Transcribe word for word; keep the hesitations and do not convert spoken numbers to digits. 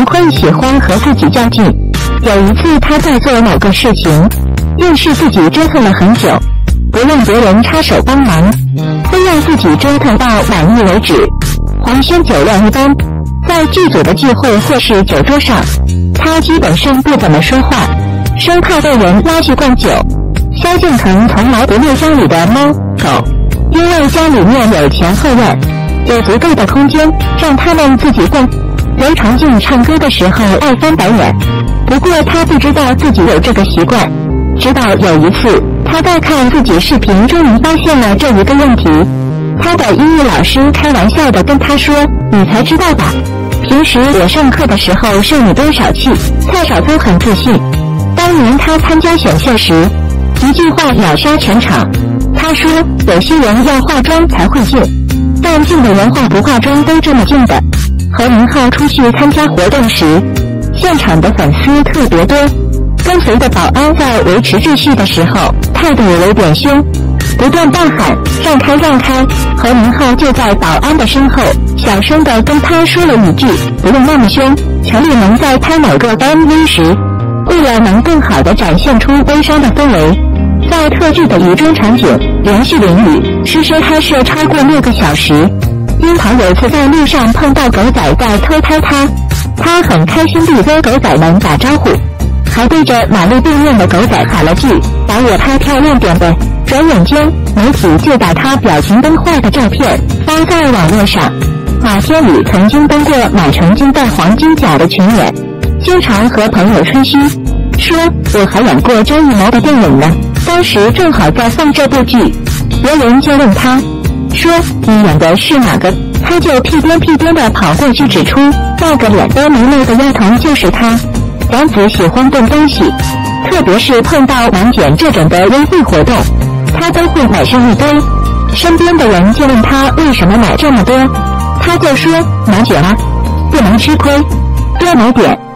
王坤喜欢和自己较劲。有一次他在做某个事情，硬是自己折腾了很久，不让别人插手帮忙，非要自己折腾到满意为止。黄轩酒量一般，在剧组的聚会或是酒桌上，他基本上不怎么说话，生怕被人拉去灌酒。萧敬腾从来不虐家里的猫狗，因为家里面有前后院，有足够的空间让他们自己逛。刘长靖唱歌的时候爱翻白眼，不过他不知道自己有这个习惯，直到有一次他在看自己视频，终于发现了这一个问题。他的音乐老师开玩笑地跟他说，你才知道吧，平时我上课的时候受你多少气，蔡少聪很自信。当年他参加选秀时，一句话秒杀全场。他说有些人要化妆才会进，但进的人化不化妆都这么进的。何明昊出去参加活动时，现场的粉丝特别多，跟随的保安在维持秩序的时候态度有点凶，不断大喊让开让开。何明昊就在保安的身后小声地跟他说了一句，不用那么凶，强烈能在拍某个 M V 时，为了能更好地展现出悲伤的氛围，在特制的雨中场景连续淋雨，实时拍摄超过六个小时。樱桃有次在路上碰到狗仔在偷拍他，他很开心地跟狗仔们打招呼，还对着马路对面的狗仔喊了句，把我拍漂亮点呗。转眼间媒体就把他表情崩坏的照片发在网络上。马天宇曾经当过马成金带黄金甲的群演，经常和朋友吹嘘说我还演过张艺谋的电影呢，当时正好在放这部剧。别人就问他说你演的是哪个，他就屁颠屁颠地跑过去指出那个脸都没泪的丫头就是他。杨紫喜欢炖东西，特别是碰到满减这种的优惠活动，他都会买上一堆。身边的人就问他为什么买这么多，他就说满减啊，不能吃亏，多买点。